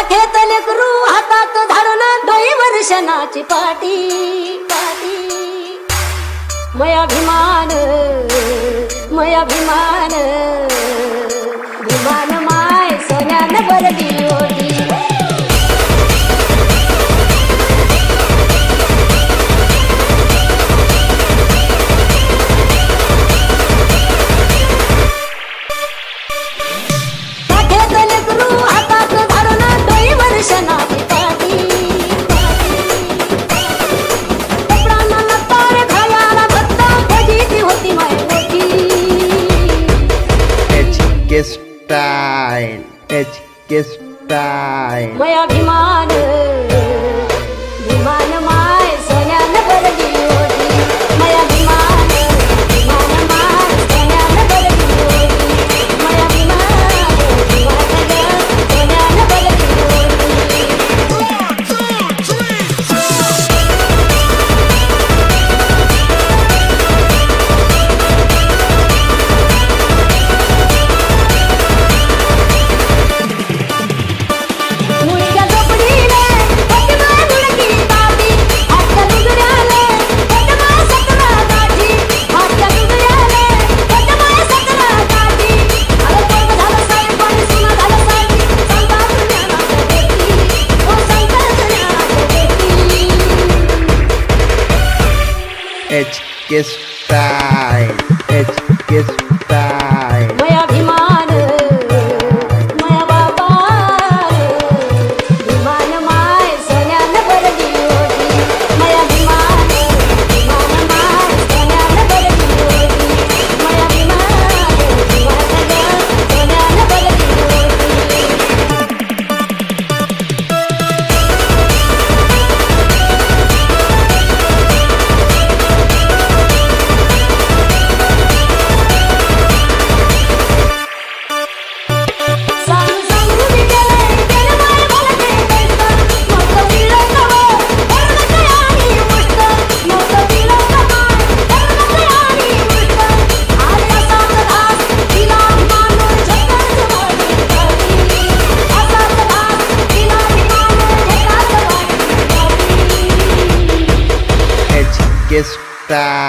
खेत लेकरू हातात धाडून डोई वर्षणाची पाटी मयाभिमान मयाभिमान भिमान माय सोन्यानं भरली होती स्टाइल HK स्टाइल मयाभिमान भिमान माय सोन्यानं भरली होती मयाभिमान भिमान माय सोन्यानं भरली होती मयाभिमान भिमान सोन्यानं भरली होती 1, 2, 3 मुळ्या झोपडीने पटमा मुळकी ताटी हातच्या डुगऱ्याने पटमा सतरा गाठी हातच्या डुगऱ्याने पटमा सतरा गाठी अरे कोण झालं साहेब आणि सुना झालं साहेब संताप ज्ञानाचं देती ओ संताप ज्ञानाचं देती HK स्टाइल HK स्टाइल मयाभिमान मया बापान भिमान माय सोन्यानं भरली होती मयाभिमान भिमान माय सोन्यानं भरली होती मयाभिमान भिमान सोन्यानं भरली होती सांग सांगू मी गेले माय भलते बेस्त मस्त दिलं कवं धर्मच आणि मुष्ट मस्त दिलं कमाय धर्मच आणि मुष्ट आले असाच घास तिला मानून झटकाच वाढली असाच घास तिला मानून झटकाच वाढली HK स्टाइल